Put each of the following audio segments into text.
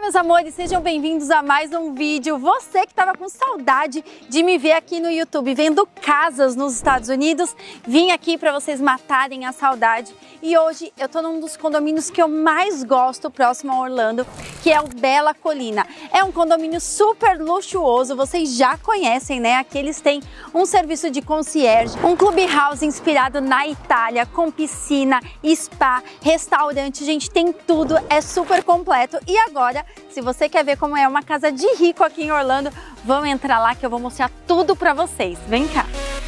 meus amores, sejam bem-vindos a mais um vídeo. Você que estava com saudade de me ver aqui no YouTube vendo casas nos Estados Unidos, vim aqui para vocês matarem a saudade. E hoje eu tô num dos condomínios que eu mais gosto próximo a Orlando, que é o Bella Colina. É um condomínio super luxuoso, vocês já conhecem, né? Aqui eles têm um serviço de concierge, um clubhouse inspirado na Itália, com piscina, spa, restaurante, gente, tem tudo, é super completo. E agora, se você quer ver como é uma casa de rico aqui em Orlando, vamos entrar lá que eu vou mostrar tudo pra vocês. Vem cá!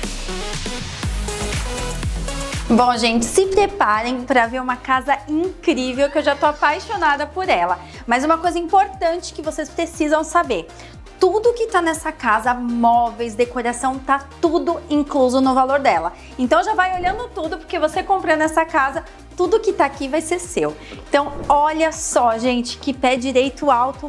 Bom, gente, se preparem para ver uma casa incrível que eu já tô apaixonada por ela. Mas uma coisa importante que vocês precisam saber: tudo que tá nessa casa, móveis, decoração, tá tudo incluso no valor dela. Então já vai olhando tudo, porque você comprando essa casa, tudo que tá aqui vai ser seu. Então olha só, gente, que pé direito alto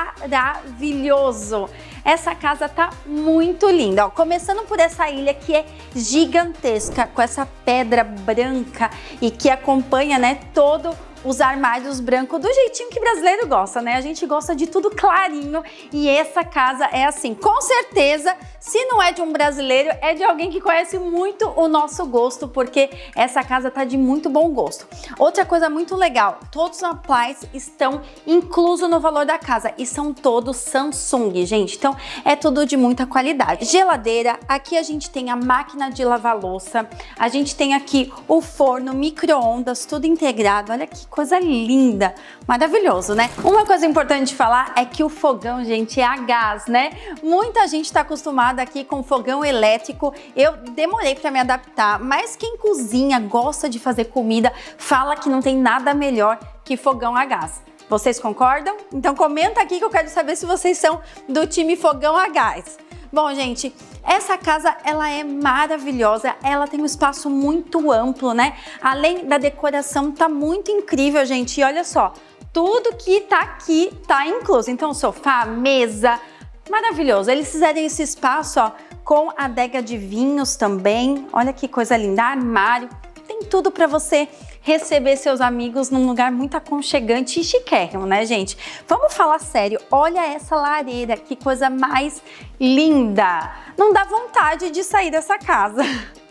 maravilhoso. Essa casa tá muito linda, ó. Começando por essa ilha que é gigantesca, com essa pedra branca e que acompanha, né, todo os armários brancos do jeitinho que brasileiro gosta, né? A gente gosta de tudo clarinho e essa casa é assim. Com certeza, se não é de um brasileiro, é de alguém que conhece muito o nosso gosto, porque essa casa tá de muito bom gosto. Outra coisa muito legal, todos os appliances estão inclusos no valor da casa e são todos Samsung, gente. Então é tudo de muita qualidade. Geladeira, aqui a gente tem a máquina de lavar louça, a gente tem aqui o forno, micro-ondas, tudo integrado. Olha que coisa linda, maravilhoso, né? Uma coisa importante de falar é que o fogão, gente, é a gás, né? Muita gente tá acostumada aqui com fogão elétrico. Eu demorei para me adaptar, mas quem cozinha, gosta de fazer comida, fala que não tem nada melhor que fogão a gás. Vocês concordam? Então comenta aqui que eu quero saber se vocês são do time fogão a gás. Bom, gente, essa casa, ela é maravilhosa, ela tem um espaço muito amplo, né? Além da decoração, tá muito incrível, gente. E olha só, tudo que tá aqui tá incluso. Então, sofá, mesa, maravilhoso. Eles fizeram esse espaço, ó, com a adega de vinhos também. Olha que coisa linda, armário. Tem tudo para você receber seus amigos num lugar muito aconchegante e chiquérrimo, né, gente? Vamos falar sério, olha essa lareira, que coisa mais linda! Não dá vontade de sair dessa casa.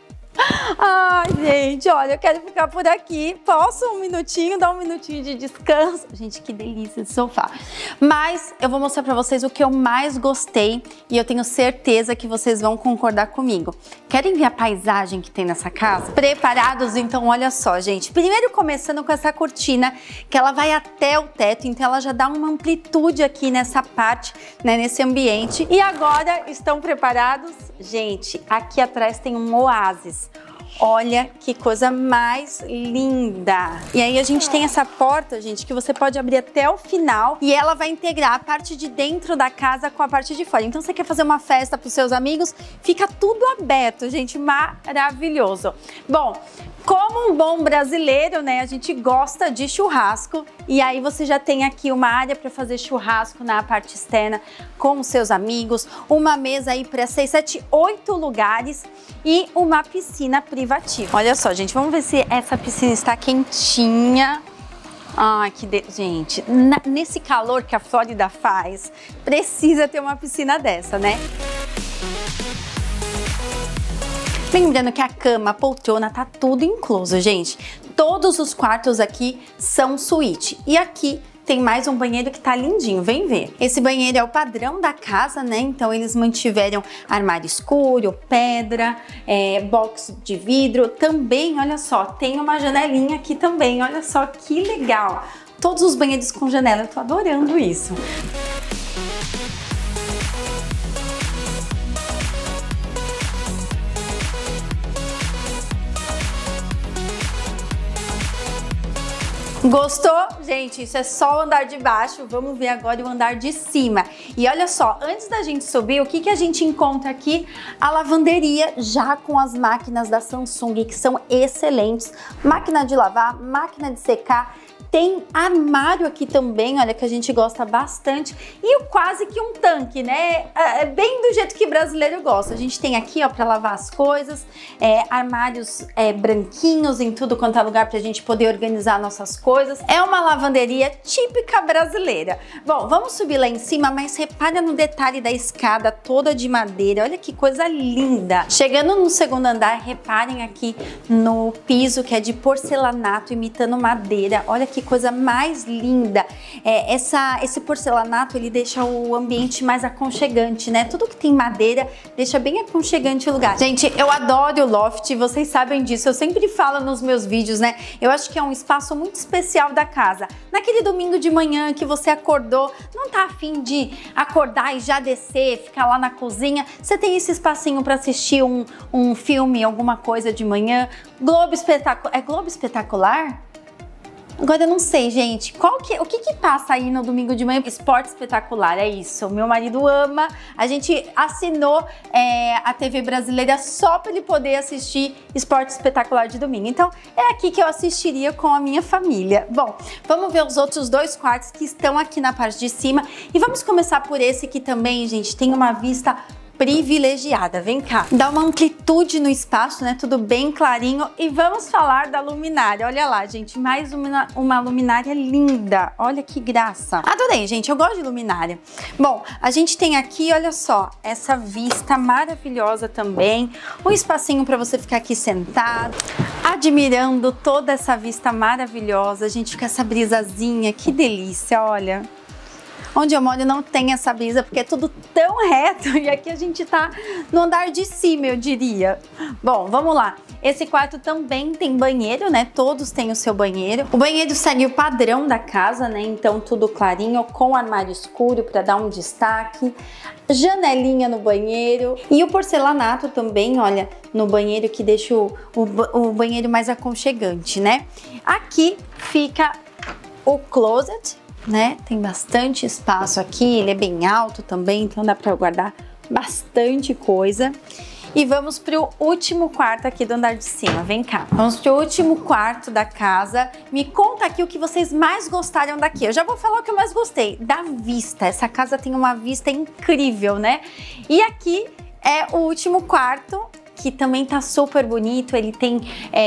Ai, gente, olha, eu quero ficar por aqui. Posso um minutinho, dar um minutinho de descanso? Gente, que delícia de sofá. Mas eu vou mostrar pra vocês o que eu mais gostei e eu tenho certeza que vocês vão concordar comigo. Querem ver a paisagem que tem nessa casa? Preparados? Então olha só, gente. Primeiro começando com essa cortina, que ela vai até o teto, então ela já dá uma amplitude aqui nessa parte, né, nesse ambiente. E agora, estão preparados? Gente, aqui atrás tem um oásis. Olha que coisa mais linda! E aí a gente tem essa porta, gente, que você pode abrir até o final e ela vai integrar a parte de dentro da casa com a parte de fora. Então você quer fazer uma festa para os seus amigos, fica tudo aberto, gente, maravilhoso. Bom, como um bom brasileiro, né, a gente gosta de churrasco e aí você já tem aqui uma área para fazer churrasco na parte externa com os seus amigos, uma mesa aí para 6, 7, 8 lugares e uma piscina privativa. Olha só, gente, vamos ver se essa piscina está quentinha. Ai, gente, nesse calor que a Flórida faz, precisa ter uma piscina dessa, né? Lembrando que a cama, a poltrona, tá tudo incluso, gente. Todos os quartos aqui são suíte. E aqui tem mais um banheiro que tá lindinho, vem ver. Esse banheiro é o padrão da casa, né? Então eles mantiveram armário escuro, pedra, box de vidro. Também, olha só, tem uma janelinha aqui também, olha só que legal. Todos os banheiros com janela, eu tô adorando isso. Gostou? Gente, isso é só o andar de baixo, vamos ver agora o andar de cima. E olha só, antes da gente subir, o que a gente encontra aqui? A lavanderia já com as máquinas da Samsung, que são excelentes. Máquina de lavar, máquina de secar, Tem armário aqui também, olha, que a gente gosta bastante. E quase que um tanque, né? É bem do jeito que brasileiro gosta. A gente tem aqui, ó, para lavar as coisas, armários branquinhos em tudo quanto é lugar pra gente poder organizar nossas coisas. É uma lavanderia típica brasileira. Bom, vamos subir lá em cima, mas repara no detalhe da escada toda de madeira. Olha que coisa linda. Chegando no segundo andar, reparem aqui no piso que é de porcelanato imitando madeira. Olha que coisa mais linda. Esse porcelanato, ele deixa o ambiente mais aconchegante, né? Tudo que tem madeira deixa bem aconchegante o lugar. Gente, eu adoro o loft, vocês sabem disso. Eu sempre falo nos meus vídeos, né? Eu acho que é um espaço muito especial da casa. Naquele domingo de manhã que você acordou, não tá afim de acordar e já descer, ficar lá na cozinha, você tem esse espacinho para assistir um filme, alguma coisa de manhã. Globo Espetacular. É Globo Espetacular? Agora eu não sei, gente, o que passa aí no domingo de manhã? Esporte Espetacular, é isso. Meu marido ama. A gente assinou a TV brasileira só para ele poder assistir Esporte Espetacular de domingo. Então, é aqui que eu assistiria com a minha família. Bom, vamos ver os outros dois quartos que estão aqui na parte de cima. E vamos começar por esse que também, gente, tem uma vista privilegiada. Vem cá, dá uma amplitude no espaço, né? Tudo bem clarinho. E vamos falar da luminária. Olha lá, gente, mais uma luminária linda. Olha que graça. Adorei, gente, eu gosto de luminária. Bom, a gente tem aqui, olha só, essa vista maravilhosa também. Um espacinho para você ficar aqui sentado, admirando toda essa vista maravilhosa. A gente fica essa brisazinha, que delícia, olha. Onde eu moro não tem essa brisa, porque é tudo tão reto, e aqui a gente tá no andar de cima, eu diria. Bom, vamos lá. Esse quarto também tem banheiro, né? Todos têm o seu banheiro. O banheiro segue o padrão da casa, né? Então tudo clarinho, com armário escuro para dar um destaque. Janelinha no banheiro. E o porcelanato também, olha, no banheiro, que deixa o banheiro mais aconchegante, né? Aqui fica o closet, né? Tem bastante espaço aqui, ele é bem alto também, então dá para guardar bastante coisa. E vamos para o último quarto aqui do andar de cima, vem cá. Vamos para o último quarto da casa. Me conta aqui o que vocês mais gostaram daqui. Eu já vou falar o que eu mais gostei, da vista. Essa casa tem uma vista incrível, né? E aqui é o último quarto, que também tá super bonito. Ele tem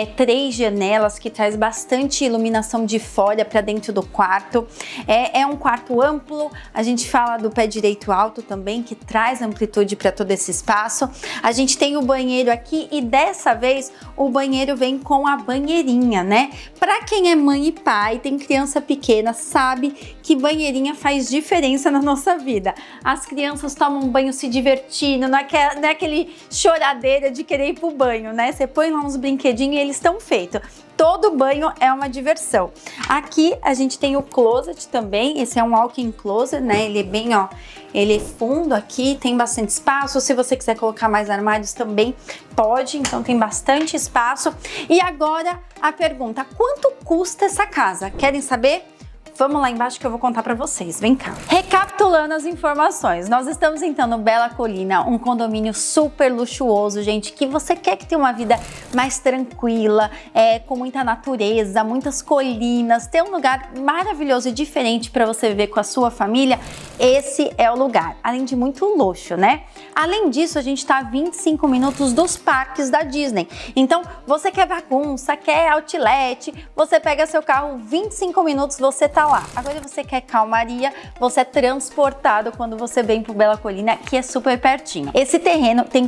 3 janelas que traz bastante iluminação de fora para dentro do quarto. É um quarto amplo. A gente fala do pé direito alto também, que traz amplitude para todo esse espaço. A gente tem o banheiro aqui e dessa vez o banheiro vem com a banheirinha, né? Para quem é mãe e pai, tem criança pequena, sabe que banheirinha faz diferença na nossa vida. As crianças tomam banho se divertindo, não é aquele choradeira de querer ir pro banho, né? Você põe lá uns brinquedinhos e eles estão feitos. Todo banho é uma diversão. Aqui a gente tem o closet também. Esse é um walk-in closet, né? Ele é bem, ó, ele é fundo aqui, tem bastante espaço. Se você quiser colocar mais armários também pode, então tem bastante espaço. E agora a pergunta: quanto custa essa casa? Querem saber? Vamos lá embaixo que eu vou contar pra vocês, vem cá. Recapitulando as informações, nós estamos então no Bela Colina, um condomínio super luxuoso, gente, que você quer que tenha uma vida mais tranquila, com muita natureza, muitas colinas, ter um lugar maravilhoso e diferente para você viver com a sua família. Esse é o lugar, além de muito luxo, né? Além disso, a gente tá a 25 minutos dos parques da Disney. Então, você quer bagunça, quer outlet, você pega seu carro, 25 minutos você tá lá. Agora você quer calmaria, você é transportado quando você vem pro Bela Colina, que é super pertinho. Esse terreno tem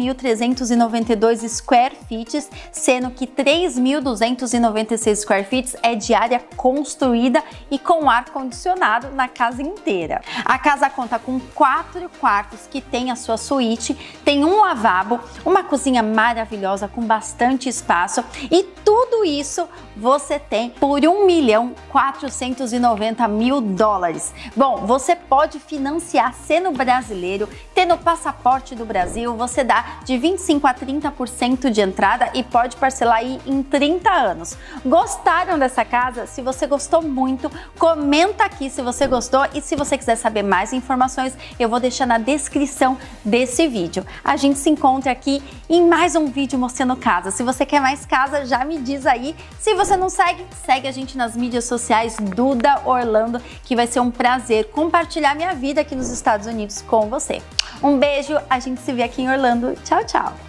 4.392 square feet, sendo que 3.296 square feet é de área construída e com ar-condicionado na casa inteira. A casa conta com 4 quartos que tem a sua suíte, tem um lavabo, uma cozinha maravilhosa com bastante espaço, e tudo isso você tem por $1.490.000. Bom, você pode financiar sendo brasileiro, tendo o passaporte do Brasil, você dá de 25% a 30% de entrada e pode parcelar aí em 30 anos. Gostaram dessa casa? Se você gostou muito, comenta aqui se você gostou e se você quiser saber mais informações, eu vou deixar na descrição desse vídeo. A gente se encontra aqui em mais um vídeo mostrando casa. Se você quer mais casa, já me diz aí. Se você não segue, segue a gente nas mídias sociais Duda Orlando, que vai ser um prazer compartilhar minha vida aqui nos Estados Unidos com você. Um beijo, a gente se vê aqui em Orlando. Tchau, tchau!